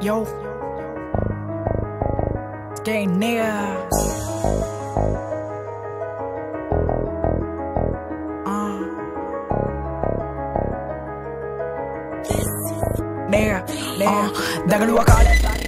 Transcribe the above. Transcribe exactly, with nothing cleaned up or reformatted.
Yo, gang niggas. Uh. Nigga, nigga. Uh, da que lu acá.